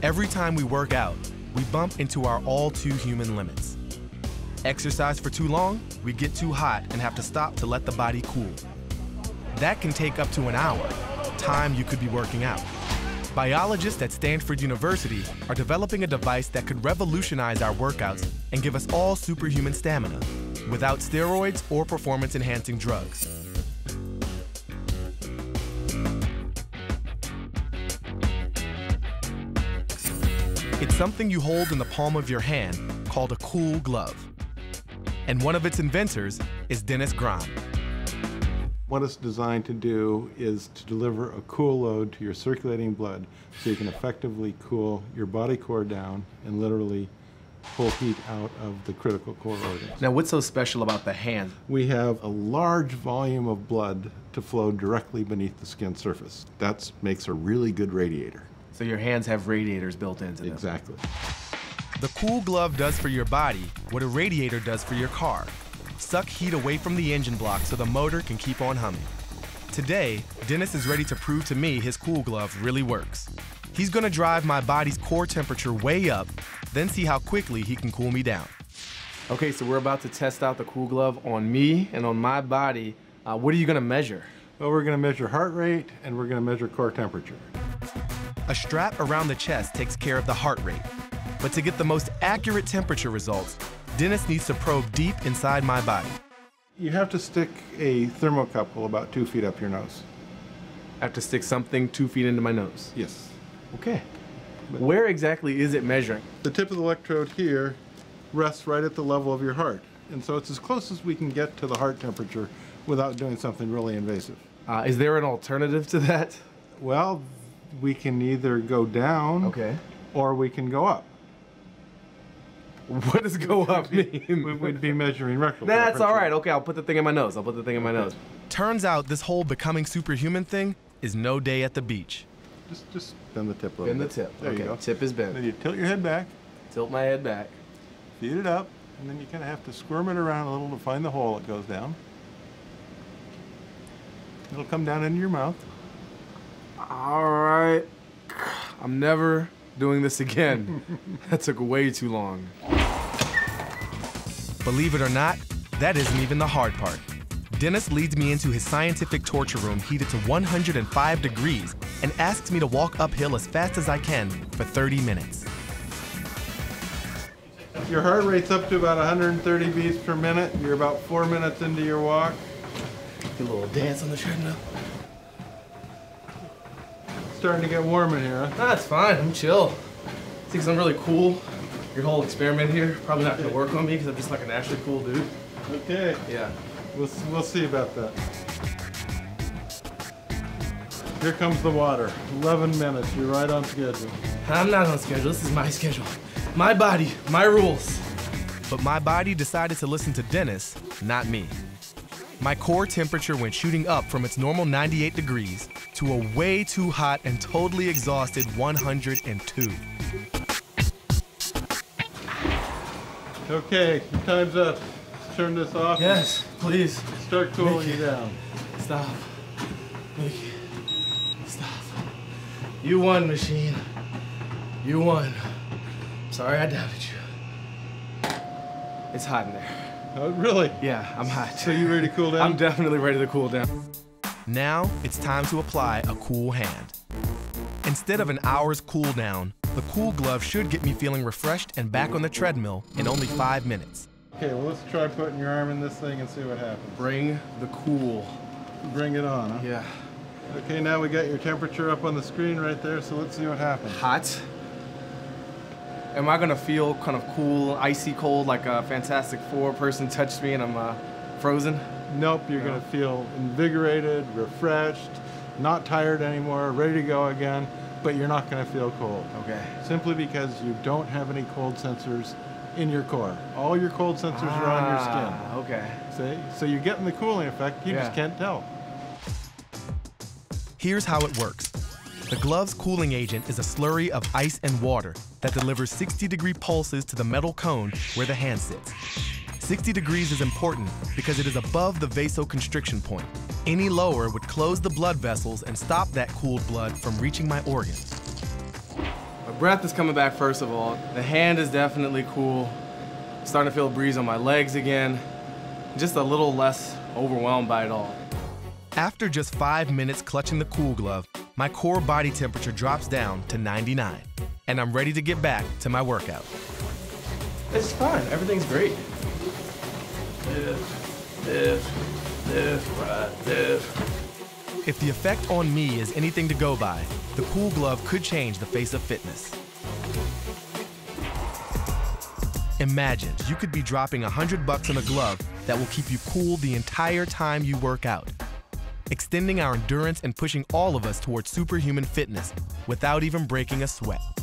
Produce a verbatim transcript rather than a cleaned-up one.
Every time we work out, we bump into our all-too-human limits. Exercise for too long, we get too hot and have to stop to let the body cool. That can take up to an hour, time you could be working out. Biologists at Stanford University are developing a device that could revolutionize our workouts and give us all superhuman stamina, without steroids or performance-enhancing drugs. It's something you hold in the palm of your hand called a cool glove. And one of its inventors is Dennis Graham. What it's designed to do is to deliver a cool load to your circulating blood so you can effectively cool your body core down and literally pull heat out of the critical core organs. Now, what's so special about the hand? We have a large volume of blood to flow directly beneath the skin surface. That makes a really good radiator. So your hands have radiators built into them. Exactly. The cool glove does for your body what a radiator does for your car. Suck heat away from the engine block so the motor can keep on humming. Today, Dennis is ready to prove to me his cool glove really works. He's gonna drive my body's core temperature way up, then see how quickly he can cool me down. Okay, so we're about to test out the cool glove on me and on my body. Uh, what are you gonna measure? Well, we're gonna measure heart rate and we're gonna measure core temperature. A strap around the chest takes care of the heart rate. But to get the most accurate temperature results, Dennis needs to probe deep inside my body. You have to stick a thermocouple about two feet up your nose. I have to stick something two feet into my nose? Yes. Okay. Where exactly is it measuring? The tip of the electrode here rests right at the level of your heart. And so it's as close as we can get to the heart temperature without doing something really invasive. Uh, is there an alternative to that? Well, we can either go down okay. or we can go up. What does go up mean? We would be measuring rectal That's temperature. all right. Okay, I'll put the thing in my nose. I'll put the thing in my nose. Turns out this whole becoming superhuman thing is no day at the beach. Just, just bend the tip a little Bend the bit. tip. There okay, you go. Tip is bent. Then you tilt your head back. Tilt my head back. Feed it up, and then you kind of have to squirm it around a little to find the hole it goes down. It'll come down into your mouth. All right. I'm never doing this again. That took way too long. Believe it or not, that isn't even the hard part. Dennis leads me into his scientific torture room heated to one hundred five degrees and asks me to walk uphill as fast as I can for thirty minutes. Your heart rate's up to about one hundred thirty beats per minute. You're about four minutes into your walk. Do a little dance on the treadmill. Starting to get warm in here, huh? That's fine, I'm chill. Think I'm really cool. Your whole experiment here, probably not gonna work on me because I'm just like a naturally cool dude. Okay. Yeah. We'll, we'll see about that. Here comes the water. eleven minutes, you're right on schedule. I'm not on schedule, this is my schedule. My body, my rules. But my body decided to listen to Dennis, not me. My core temperature went shooting up from its normal ninety-eight degrees to a way too hot and totally exhausted one hundred two. Okay, your time's up. Let's turn this off. Yes, please. Start cooling you down. Stop. Mickey. Stop. You won, machine. You won. Sorry I doubted you. It's hot in there. Oh, really? Yeah, I'm hot. So you ready to cool down? I'm definitely ready to cool down. Now it's time to apply a cool hand. Instead of an hour's cool down, the cool glove should get me feeling refreshed and back on the treadmill in only five minutes. Okay, well, let's try putting your arm in this thing and see what happens. Bring the cool. Bring it on, huh? Yeah. Okay, now we got your temperature up on the screen right there, so let's see what happens. Hot. Am I gonna feel kind of cool, icy cold, like a Fantastic Four person touched me and I'm uh, frozen? Nope, you're No. gonna feel invigorated, refreshed, not tired anymore, ready to go again, but you're not gonna feel cold. Okay. Simply because you don't have any cold sensors in your core. All your cold sensors ah, are on your skin. Okay. See? So you're getting the cooling effect, you yeah. just can't tell. Here's how it works. The glove's cooling agent is a slurry of ice and water that delivers sixty degree pulses to the metal cone where the hand sits. sixty degrees is important because it is above the vasoconstriction point. Any lower would close the blood vessels and stop that cooled blood from reaching my organs. My breath is coming back first of all. The hand is definitely cool. Starting to feel a breeze on my legs again. Just a little less overwhelmed by it all. After just five minutes clutching the Cool Glove, my core body temperature drops down to ninety-nine, and I'm ready to get back to my workout. It's fine, everything's great. Lift, lift, lift, right, lift. If the effect on me is anything to go by, the Cool Glove could change the face of fitness. Imagine you could be dropping a hundred bucks on a glove that will keep you cool the entire time you work out, extending our endurance and pushing all of us towards superhuman fitness without even breaking a sweat.